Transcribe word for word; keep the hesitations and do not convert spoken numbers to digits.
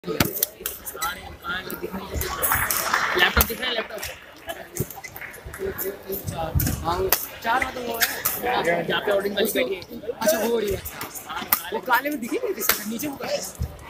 Laptop दिख रहा है लैपटॉप। हाँ चार मतलब वो है जहाँ पे ऑडिंग वाली बैठी है। अच्छा वो हो रही है। वो काले में दिखी नहीं नीचे वो